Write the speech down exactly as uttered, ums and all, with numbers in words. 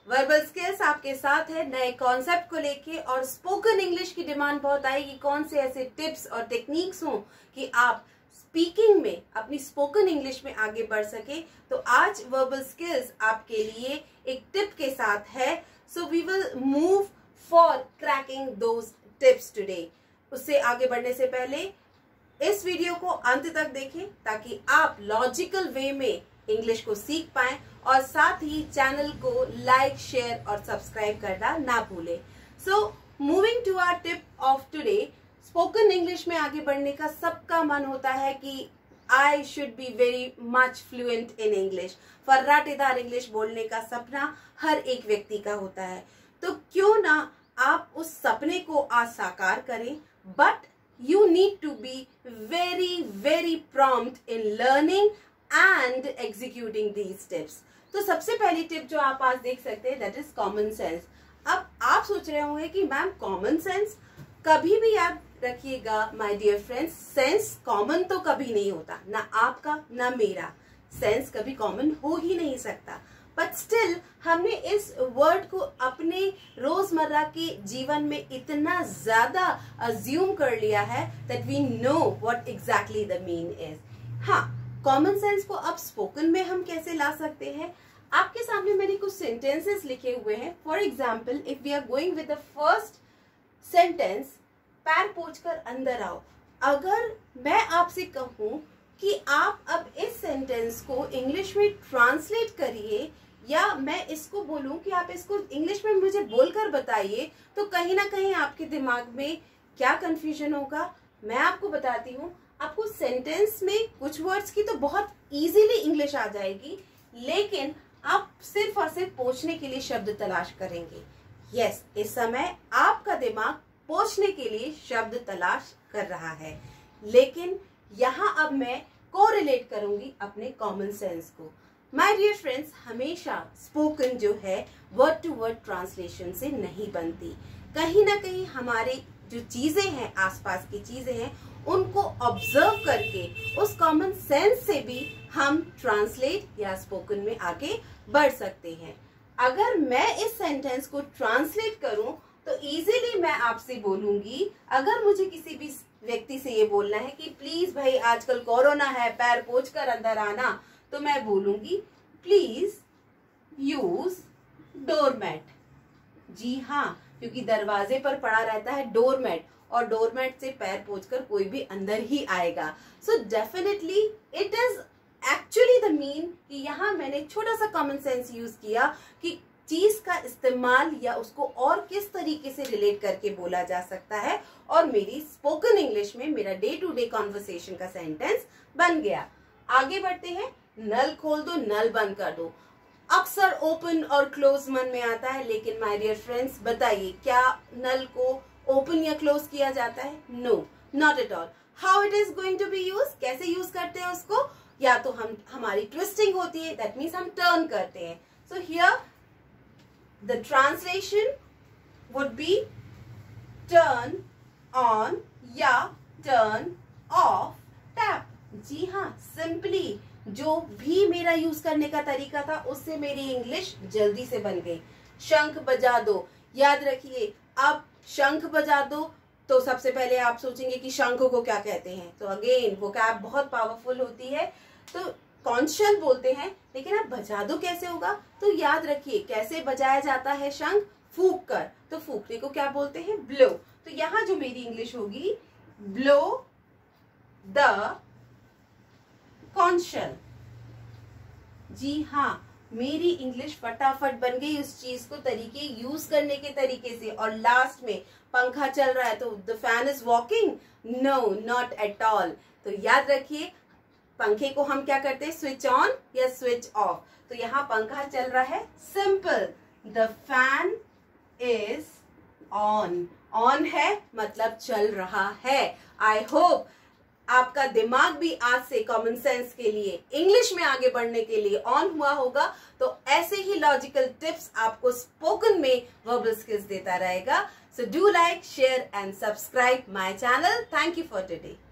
Verbal skills आपके साथ है नए कॉन्सेप्ट को लेके, और स्पोकन इंग्लिश की डिमांड बहुत आएगी। कौन से ऐसे टिप्स और टेक्निक्स हों कि आप स्पीकिंग में, अपनी स्पोकन इंग्लिश में आगे बढ़ सके। तो आज वर्बल स्किल्स आपके लिए एक टिप के साथ है। So we will move for cracking those tips today. उससे आगे बढ़ने से पहले इस वीडियो को अंत तक देखें ताकि आप लॉजिकल वे में इंग्लिश को सीख पाएं, और साथ ही चैनल को लाइक, शेयर और सब्सक्राइब करना ना भूलें। So moving to our tip of today, spoken English में आगे बढ़ने का सबका मन होता है कि I should be very much fluent in English. फर्राटेदार इंग्लिश बोलने का सपना हर एक व्यक्ति का होता है। तो क्यों ना आप उस सपने को आज साकार करें, but you need to be very very prompt in learning and executing these tips. तो सबसे पहली टिप जो आप आज देख सकते हैं, that is common sense. अब आप सोच रहे होंगे कि मैम common sense, कभी भी याद रखिएगा my dear friends, sense common तो कभी नहीं होता, ना आपका ना मेरा। सेंस कभी कॉमन हो ही नहीं सकता, बट स्टिल हमने इस वर्ड को अपने रोजमर्रा के जीवन में इतना ज्यादा अज्यूम कर लिया है that we know what exactly the mean is. हाँ, कॉमन सेंस को अब स्पोकन में हम कैसे ला सकते हैं? आपके सामने मैंने कुछ सेंटेंसेस लिखे हुए हैं। For example, if we are going with the first sentence, पैर पोंछ कर अंदर आओ। अगर मैं आपसे कहूं कि आप अब इस सेंटेंस को इंग्लिश में ट्रांसलेट करिए, या मैं इसको बोलूं कि आप इसको इंग्लिश में मुझे बोलकर बताइए, तो कहीं ना कहीं आपके दिमाग में क्या कंफ्यूजन होगा मैं आपको बताती हूँ। आपको सेंटेंस में कुछ वर्ड्स की तो बहुत इजीली इंग्लिश आ जाएगी, लेकिन आप सिर्फ और सिर्फ पूछने के लिए शब्द तलाश करेंगे। यस, इस समय आपका दिमाग पूछने के लिए शब्द तलाश कर रहा है, लेकिन यहाँ अब मैं कोरिलेट करूंगी अपने कॉमन सेंस को। माय डियर फ्रेंड्स, हमेशा स्पोकन जो है वर्ड टू वर्ड ट्रांसलेशन से नहीं बनती। कहीं ना कहीं हमारे जो चीजें हैं, आसपास की चीजें हैं, उनको ऑब्जर्व करके उस कॉमन सेंस से भी हम ट्रांसलेट या स्पोकन में आगे बढ़ सकते हैं। अगर मैं इस सेंटेंस को ट्रांसलेट करूं तो इजीली मैं आपसे बोलूंगी, अगर मुझे किसी भी व्यक्ति से ये बोलना है कि प्लीज भाई आजकल कोरोना है, पैर पोंछ कर अंदर आना, तो मैं बोलूंगी प्लीज यूज डोरमैट। जी हाँ, क्योंकि दरवाजे पर पड़ा रहता है डोरमैट, और डोरमैट से पैर पोंछकर कोई भी अंदर ही आएगा। So definitely it is actually the mean कि यहाँ मैंने छोटा सा कॉमन सेंस यूज किया कि चीज का इस्तेमाल या उसको और किस तरीके से रिलेट करके बोला जा सकता है, और मेरी स्पोकन इंग्लिश में मेरा डे टू डे कॉन्वर्सेशन का सेंटेंस बन गया। आगे बढ़ते हैं। नल खोल दो, नल बंद कर दो, अक्सर ओपन और क्लोज मन में आता है, लेकिन माय डियर फ्रेंड्स बताइए, क्या नल को ओपन या क्लोज किया जाता है? No, not at all. How it is going to be use, कैसे यूज करते हैं उसको? या तो हम हमारी ट्विस्टिंग होती है, दैट मीन्स हम टर्न करते हैं। So here the translation would be turn on या turn off tap। जी हाँ, सिंपली जो भी मेरा यूज करने का तरीका था उससे मेरी इंग्लिश जल्दी से बन गई। शंख बजा दो, याद रखिए, अब शंख बजा दो तो सबसे पहले आप सोचेंगे कि शंख को क्या कहते हैं, तो अगेन वो कैप बहुत पावरफुल होती है, तो कॉन्शल बोलते हैं, लेकिन अब बजा दो कैसे होगा? तो याद रखिए कैसे बजाया जाता है शंख, फूंक कर। तो फूंकने को क्या बोलते हैं? ब्लो। तो यहाँ जो मेरी इंग्लिश होगी, ब्लो द कॉन्शल। जी हाँ, मेरी इंग्लिश फटाफट बन गई उस चीज को तरीके यूज करने के तरीके से। और लास्ट में पंखा चल रहा है तो the fan is walking, no not at all. तो याद रखिए पंखे को हम क्या करते हैं, स्विच ऑन या स्विच ऑफ। तो यहाँ पंखा चल रहा है, simple, the fan is on. On है मतलब चल रहा है। आई होप आपका दिमाग भी आज से कॉमन सेंस के लिए, इंग्लिश में आगे बढ़ने के लिए ऑन हुआ होगा। तो ऐसे ही लॉजिकल टिप्स आपको स्पोकन में वर्बल स्किल्स देता रहेगा। So do like, share and subscribe my channel. Thank you for today.